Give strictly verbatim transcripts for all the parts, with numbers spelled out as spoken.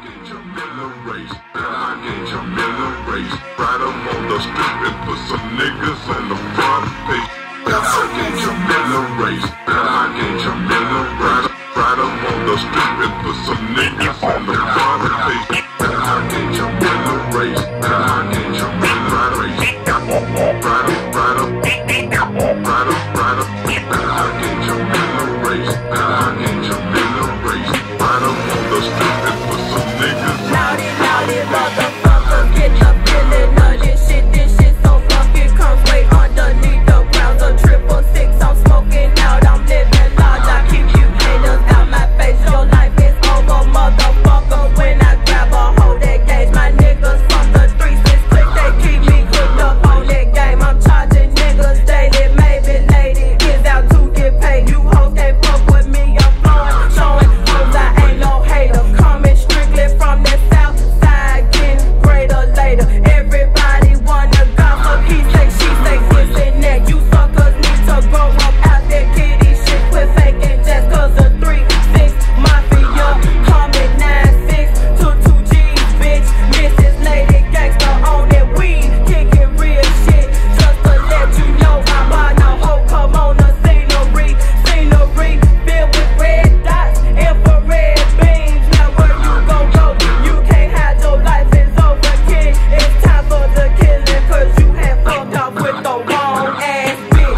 race, I ain't your middle race. Ride them on the strip and put some niggas on the front page. I ain't your middle race, I ain't your middle race. Ride them on the strip and put some niggas on the front page. I ain't your middle race, I ain't your middle race. Ride them, ride them, ride them, ride them. I ain't your middle race, I ain't your middle race. Ride them on the strip and put some niggas. Loudy, loudy, motherfuckers, get the feeling of this shit. This shit so fucking comes way underneath the ground. A triple six, I'm smoking out, I'm living large. I keep you haters out my face. Your life is over, motherfucker. When I grab a hold that gauge, my niggas from the three six click, they keep me hooked up on that game. I'm charging niggas daily, maybe lady is out to get paid. You hoes can't fuck with me, I'm flowing, showing hoes I ain't no hater. Coming strictly from the south side, getting greater later. Everybody wanna gossip, he say, she say, this and that. You suckers need to grow up out that kitty shit. Quit faking just cause of three six mafia. Coming nine six to two G's, bitch. Missus Lady Gangsta on that weed, kicking real shit. Just to let you know I'm by no hoe. Come on the scenery, scenery filled with red dots, infrared beams. Now where you gon' go? You can't hide, your life is over, kid. It's time for the killing, cause you have fucked off with the wrong ass bitch.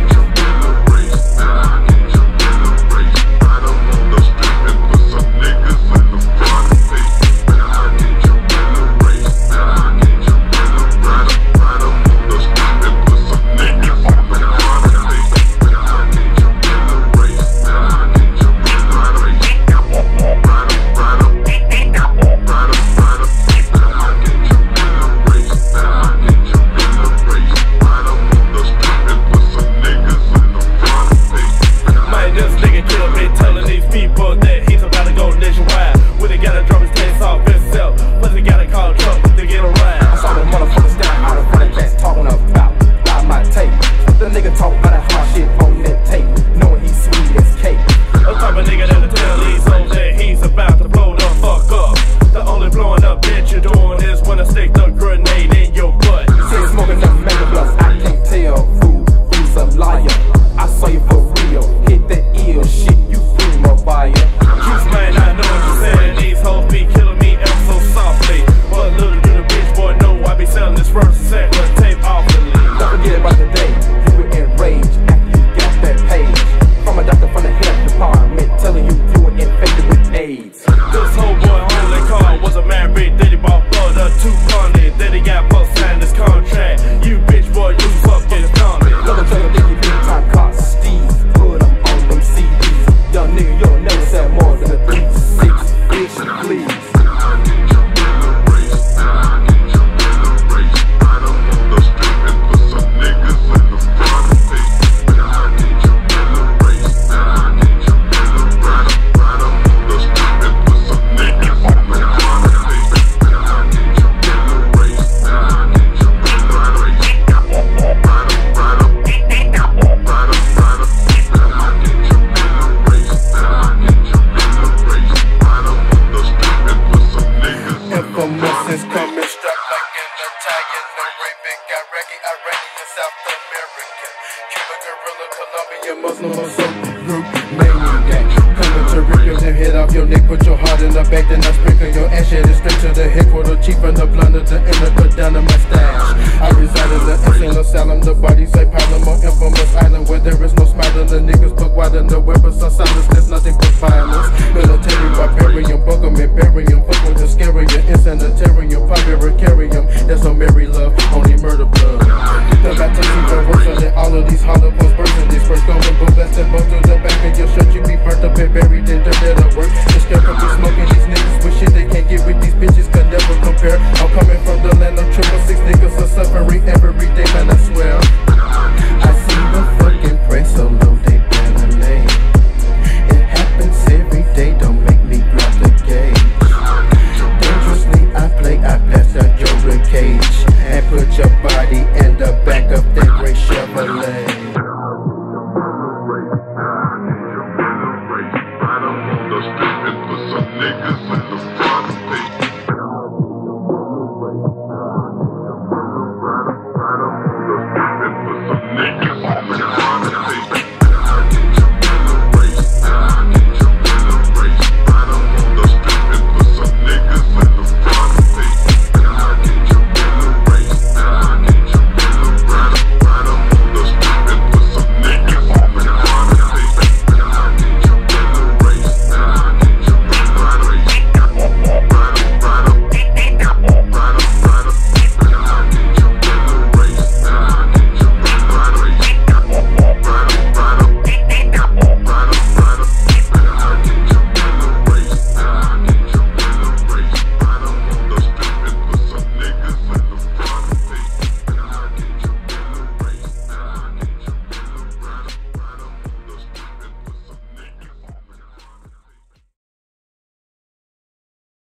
Muslim or some group maniac. Coming to rip your head off your neck, put your heart in the back, then I sprinkle your ash, head straight to the headquarter, chief and the blunder, the inner, cut down to my stash. I reside in the insane asylum, the bodies say pile on infamous island where there is no smile. The niggas look wide in the web, but some silence, there's nothing but violence. Military barbarian.